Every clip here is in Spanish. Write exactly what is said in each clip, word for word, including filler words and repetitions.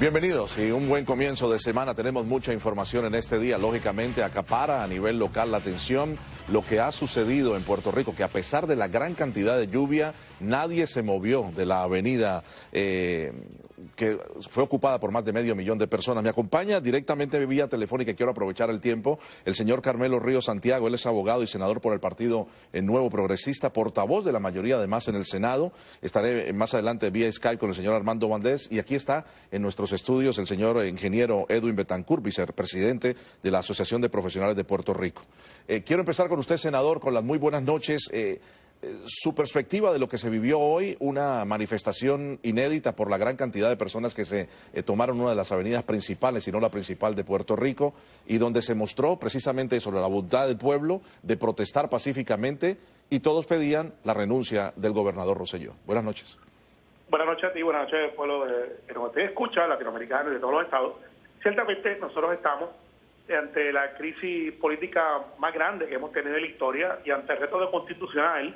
Bienvenidos y un buen comienzo de semana. Tenemos mucha información en este día. Lógicamente acapara a nivel local la atención lo que ha sucedido en Puerto Rico, que a pesar de la gran cantidad de lluvia, nadie se movió de la avenida eh, que fue ocupada por más de medio millón de personas. Me acompaña directamente vía telefónica, y quiero aprovechar el tiempo, el señor Carmelo Ríos Santiago. Él es abogado y senador por el Partido Nuevo Progresista, portavoz de la mayoría además en el Senado. Estaré más adelante vía Skype con el señor Armando Valdés, y aquí está en nuestros estudios el señor ingeniero Edwin Betancourt, vicepresidente de la Asociación de Profesionales de Puerto Rico. Eh, quiero empezar con usted, senador, con las muy buenas noches. Eh, eh, su perspectiva de lo que se vivió hoy, una manifestación inédita por la gran cantidad de personas que se eh, tomaron una de las avenidas principales, si no la principal de Puerto Rico, y donde se mostró precisamente sobre la voluntad del pueblo de protestar pacíficamente, y todos pedían la renuncia del gobernador Rosselló. Buenas noches. Buenas noches a ti, buenas noches al pueblo de, que nos escucha, latinoamericano y de todos los estados. Ciertamente nosotros estamos ante la crisis política más grande que hemos tenido en la historia y ante el reto de constitucional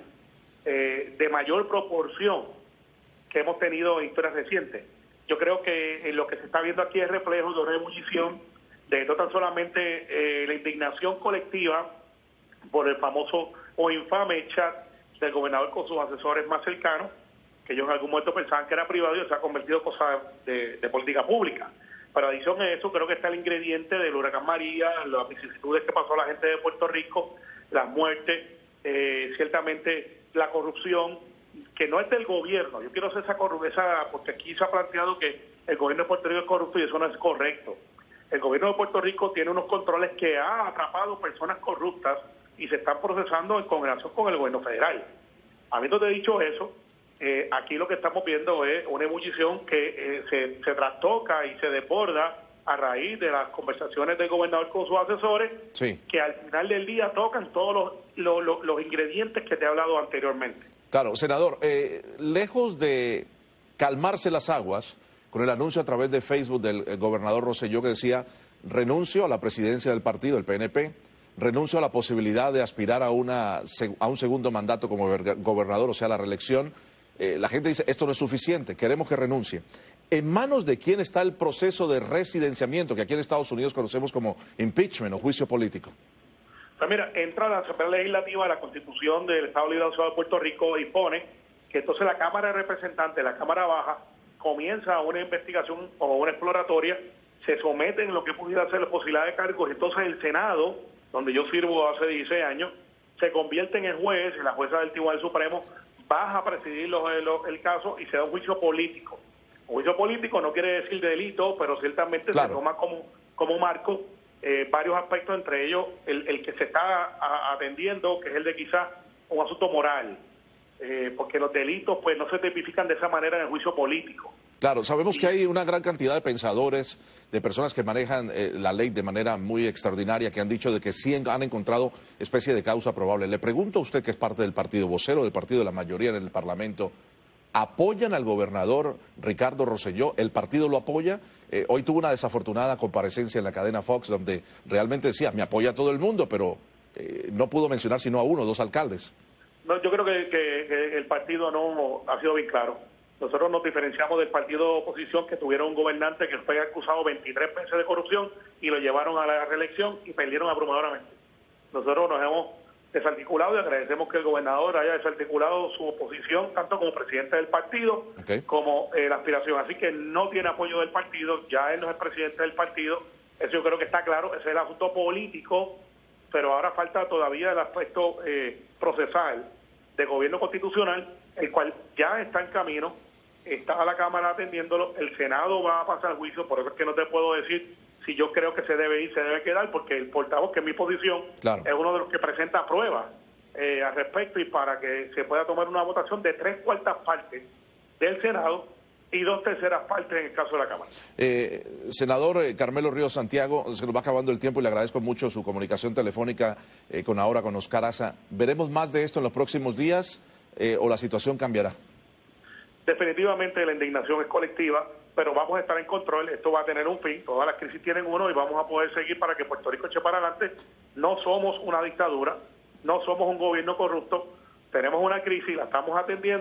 eh, de mayor proporción que hemos tenido en historias recientes. Yo creo que eh, lo que se está viendo aquí es reflejo de una ebullición de no tan solamente eh, la indignación colectiva por el famoso o infame chat del gobernador con sus asesores más cercanos, que ellos en algún momento pensaban que era privado y se ha convertido en cosa de, de política pública. Pero adición a eso, creo que está el ingrediente del huracán María, las vicisitudes que pasó a la gente de Puerto Rico, las muertes, eh, ciertamente la corrupción, que no es del gobierno. Yo quiero hacer esa corrupción, porque aquí se ha planteado que el gobierno de Puerto Rico es corrupto y eso no es correcto. El gobierno de Puerto Rico tiene unos controles que ha atrapado personas corruptas y se están procesando en congregación con el gobierno federal. Habiéndote dicho eso, Eh, aquí lo que estamos viendo es una ebullición que eh, se, se trastoca y se desborda a raíz de las conversaciones del gobernador con sus asesores, sí, que al final del día tocan todos los, los, los, los ingredientes que te he hablado anteriormente. Claro, senador, eh, lejos de calmarse las aguas con el anuncio a través de Facebook del gobernador Rosselló, que decía: renuncio a la presidencia del partido, el P N P, renuncio a la posibilidad de aspirar a, una, a un segundo mandato como gobernador, o sea, la reelección. Eh, la gente dice, esto no es suficiente, queremos que renuncie. ¿En manos de quién está el proceso de residenciamiento, que aquí en Estados Unidos conocemos como impeachment o juicio político? Pues mira, entra la Asamblea Legislativa de la Constitución del Estado Libre Asociado de Puerto Rico y pone que entonces la Cámara de Representantes, la Cámara Baja, comienza una investigación o una exploratoria, se someten lo que pudiera ser la posibilidad de cargos, entonces el Senado, donde yo sirvo hace dieciséis años, se convierte en el juez, y la jueza del Tribunal Supremo baja a presidir los, los, el caso y se da un juicio político. Un juicio político no quiere decir delito, pero ciertamente claro, se toma como, como marco eh, varios aspectos, entre ellos el, el que se está a, atendiendo, que es el de quizás un asunto moral, eh, porque los delitos pues no se tipifican de esa manera en el juicio político. Claro, sabemos que hay una gran cantidad de pensadores, de personas que manejan eh, la ley de manera muy extraordinaria, que han dicho de que sí han encontrado especie de causa probable. Le pregunto a usted, que es parte del partido vocero, del partido de la mayoría en el Parlamento, ¿apoyan al gobernador Ricardo Rosselló? ¿El partido lo apoya? Eh, hoy tuvo una desafortunada comparecencia en la cadena Fox, donde realmente decía, me apoya todo el mundo, pero eh, no pudo mencionar sino a uno o dos alcaldes. No, yo creo que, que, que el partido no ha sido bien claro. Nosotros nos diferenciamos del partido de oposición, que tuvieron un gobernante que fue acusado veintitrés veces de corrupción y lo llevaron a la reelección y perdieron abrumadoramente. Nosotros nos hemos desarticulado y agradecemos que el gobernador haya desarticulado su oposición, tanto como presidente del partido, okay, como eh, la aspiración. Así que no tiene apoyo del partido, ya él no es el presidente del partido, eso yo creo que está claro, ese es el asunto político, pero ahora falta todavía el aspecto eh, procesal de gobierno constitucional, el cual ya está en camino, está a la Cámara atendiéndolo, el Senado va a pasar al juicio, por eso es que no te puedo decir si yo creo que se debe ir, se debe quedar, porque el portavoz, que es mi posición, claro, es uno de los que presenta pruebas eh, al respecto, y para que se pueda tomar una votación de tres cuartas partes del Senado y dos terceras partes en el caso de la Cámara. Eh, senador eh, Carmelo Ríos Santiago, se nos va acabando el tiempo y le agradezco mucho su comunicación telefónica eh, con ahora con Oscar Aza. ¿Veremos más de esto en los próximos días eh, o la situación cambiará? Definitivamente la indignación es colectiva, pero vamos a estar en control, esto va a tener un fin, todas las crisis tienen uno y vamos a poder seguir para que Puerto Rico eche para adelante. No somos una dictadura, no somos un gobierno corrupto, tenemos una crisis, la estamos atendiendo,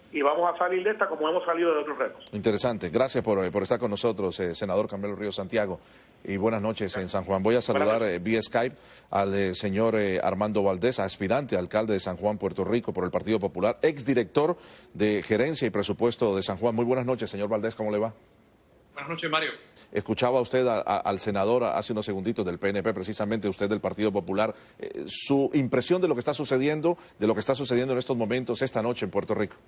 y vamos a salir de esta como hemos salido de otros retos. Interesante. Gracias por, por estar con nosotros, eh, senador Carmelo Ríos Santiago. Y buenas noches en San Juan. Voy a saludar eh, vía Skype al eh, señor eh, Armando Valdés, aspirante a alcalde de San Juan, Puerto Rico, por el Partido Popular, exdirector de Gerencia y Presupuesto de San Juan. Muy buenas noches, señor Valdés, ¿cómo le va? Buenas noches, Mario. Escuchaba usted a, a, al senador hace unos segunditos del P N P, precisamente usted del Partido Popular, eh, su impresión de lo que está sucediendo, de lo que está sucediendo en estos momentos, esta noche en Puerto Rico.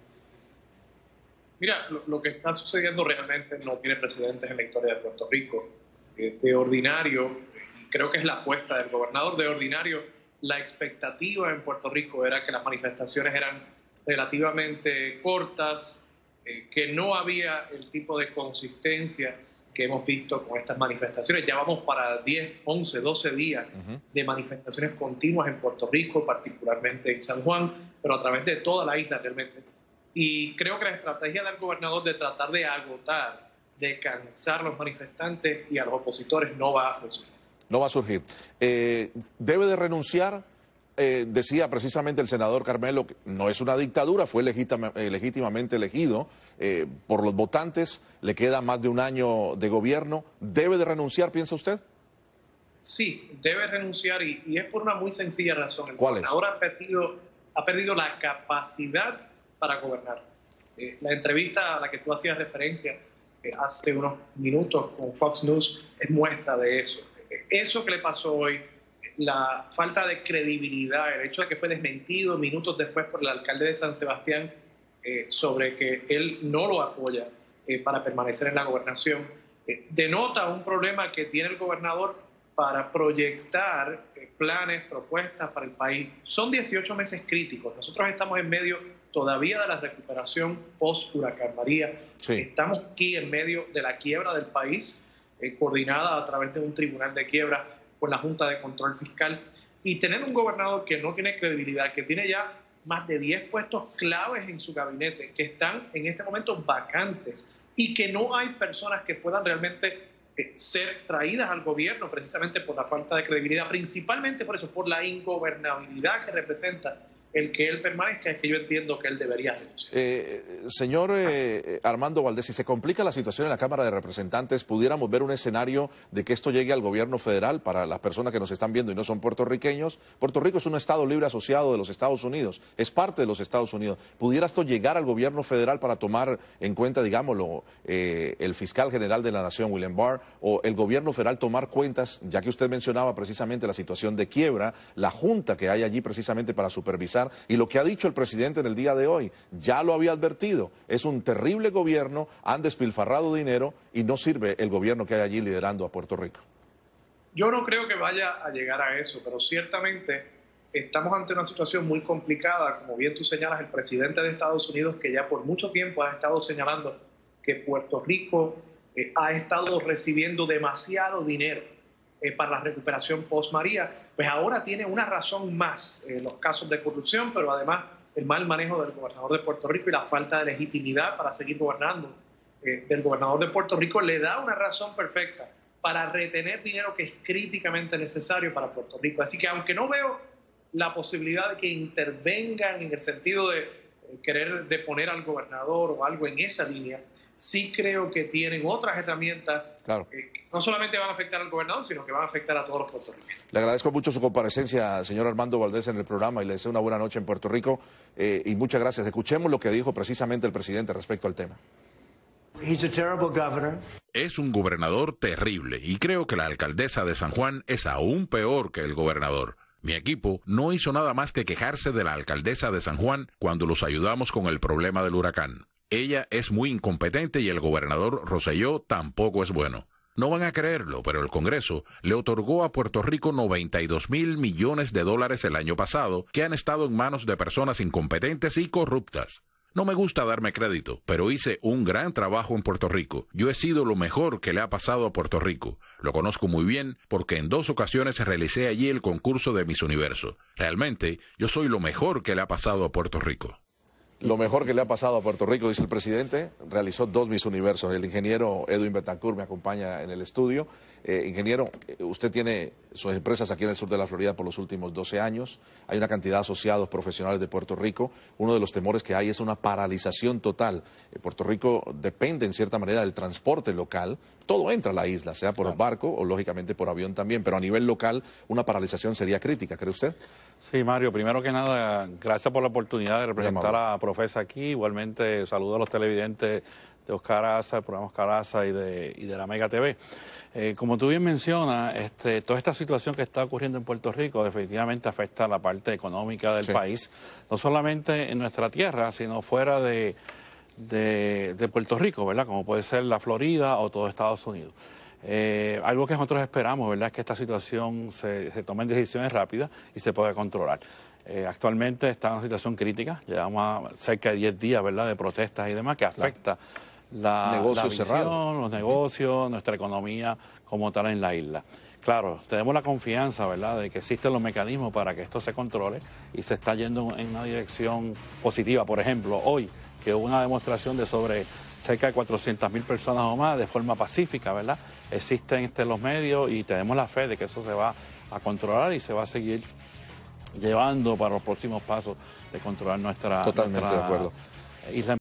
Mira, lo, lo que está sucediendo realmente no tiene precedentes en la historia de Puerto Rico. Eh, de ordinario, creo que es la apuesta del gobernador, de ordinario, la expectativa en Puerto Rico era que las manifestaciones eran relativamente cortas, eh, que no había el tipo de consistencia que hemos visto con estas manifestaciones. Ya vamos para diez, once, doce días uh-huh. de manifestaciones continuas en Puerto Rico, particularmente en San Juan, pero a través de toda la isla realmente. Y creo que la estrategia del gobernador de tratar de agotar, de cansar a los manifestantes y a los opositores no va a funcionar. No va a surgir. Eh, ¿Debe de renunciar? Eh, decía precisamente el senador Carmelo que no es una dictadura, fue legítima, eh, legítimamente elegido eh, por los votantes, le queda más de un año de gobierno. ¿Debe de renunciar, piensa usted? Sí, debe renunciar y, y es por una muy sencilla razón. El ¿Cuál es? gobernador ha perdido, ha perdido la capacidad para gobernar. Eh, la entrevista a la que tú hacías referencia eh, hace unos minutos con Fox News es muestra de eso. Eh, eso que le pasó hoy, la falta de credibilidad, el hecho de que fue desmentido minutos después por el alcalde de San Sebastián eh, sobre que él no lo apoya eh, para permanecer en la gobernación, eh, denota un problema que tiene el gobernador para proyectar eh, planes, propuestas para el país. Son dieciocho meses críticos. Nosotros estamos en medio todavía de la recuperación post-huracán María. Sí. Estamos aquí en medio de la quiebra del país, eh, coordinada a través de un tribunal de quiebra con la Junta de Control Fiscal, y tener un gobernador que no tiene credibilidad, que tiene ya más de diez puestos claves en su gabinete, que están en este momento vacantes, y que no hay personas que puedan realmente eh, ser traídas al gobierno precisamente por la falta de credibilidad, principalmente por eso, por la ingobernabilidad que representa el que él permanezca, es que yo entiendo que él debería renunciar. Eh, señor eh, Armando Valdés, si se complica la situación en la Cámara de Representantes, ¿pudiéramos ver un escenario de que esto llegue al gobierno federal para las personas que nos están viendo y no son puertorriqueños? Puerto Rico es un estado libre asociado de los Estados Unidos, es parte de los Estados Unidos. ¿Pudiera esto llegar al gobierno federal para tomar en cuenta, digámoslo, eh, el fiscal general de la Nación, William Barr, o el gobierno federal tomar cuentas, ya que usted mencionaba precisamente la situación de quiebra, la junta que hay allí precisamente para supervisar? Y lo que ha dicho el presidente en el día de hoy, ya lo había advertido, es un terrible gobierno, han despilfarrado dinero y no sirve el gobierno que hay allí liderando a Puerto Rico. Yo no creo que vaya a llegar a eso, pero ciertamente estamos ante una situación muy complicada. Como bien tú señalas, el presidente de Estados Unidos, que ya por mucho tiempo ha estado señalando que Puerto Rico eh, ha estado recibiendo demasiado dinero Eh, para la recuperación post-María, pues ahora tiene una razón más, eh, los casos de corrupción, pero además el mal manejo del gobernador de Puerto Rico y la falta de legitimidad para seguir gobernando eh, del gobernador de Puerto Rico le da una razón perfecta para retener dinero que es críticamente necesario para Puerto Rico. Así que aunque no veo la posibilidad de que intervengan en el sentido de eh, querer deponer al gobernador o algo en esa línea, sí creo que tienen otras herramientas claro. eh, que no solamente van a afectar al gobernador, sino que van a afectar a todos los puertorriqueños. Le agradezco mucho su comparecencia, señor Armando Valdés, en el programa y le deseo una buena noche en Puerto Rico eh, y muchas gracias. Escuchemos lo que dijo precisamente el presidente respecto al tema. He's a terrible governor. Es un gobernador terrible y creo que la alcaldesa de San Juan es aún peor que el gobernador. Mi equipo no hizo nada más que quejarse de la alcaldesa de San Juan cuando los ayudamos con el problema del huracán. Ella es muy incompetente y el gobernador Rosselló tampoco es bueno. No van a creerlo, pero el Congreso le otorgó a Puerto Rico noventa y dos mil millones de dólares el año pasado que han estado en manos de personas incompetentes y corruptas. No me gusta darme crédito, pero hice un gran trabajo en Puerto Rico. Yo he sido lo mejor que le ha pasado a Puerto Rico. Lo conozco muy bien porque en dos ocasiones realicé allí el concurso de Miss Universo. Realmente, yo soy lo mejor que le ha pasado a Puerto Rico. Lo mejor que le ha pasado a Puerto Rico, dice el presidente, realizó dos Miss Universos. El ingeniero Edwin Betancourt me acompaña en el estudio. Eh, ingeniero, usted tiene sus empresas aquí en el sur de la Florida por los últimos doce años. Hay una cantidad de asociados profesionales de Puerto Rico. Uno de los temores que hay es una paralización total. Eh, Puerto Rico depende en cierta manera del transporte local. Todo entra a la isla, sea por barco o lógicamente por avión también, pero a nivel local una paralización sería crítica, ¿cree usted? Sí, Mario, primero que nada, gracias por la oportunidad de representar a Profesa aquí. Igualmente saludo a los televidentes de Oscar Aza, del programa Oscar Aza y de, y de la Mega T V. Eh, como tú bien mencionas, este, toda esta situación que está ocurriendo en Puerto Rico definitivamente afecta a la parte económica del sí. país, no solamente en nuestra tierra, sino fuera de, de, de Puerto Rico, ¿verdad? Como puede ser la Florida o todo Estados Unidos. Eh, algo que nosotros esperamos, ¿verdad?, es que esta situación se, se tomen decisiones rápidas y se pueda controlar. Eh, actualmente está en una situación crítica, llevamos a cerca de diez días, ¿verdad?, de protestas y demás, que afecta la, la visión, cerrado. los negocios, nuestra economía como tal en la isla. Claro, tenemos la confianza, ¿verdad?, de que existen los mecanismos para que esto se controle y se está yendo en una dirección positiva. Por ejemplo, hoy, que hubo una demostración de sobre cerca de cuatrocientas mil personas o más de forma pacífica, ¿verdad? Existen este, los medios y tenemos la fe de que eso se va a controlar y se va a seguir llevando para los próximos pasos de controlar nuestra, Totalmente nuestra de acuerdo. isla.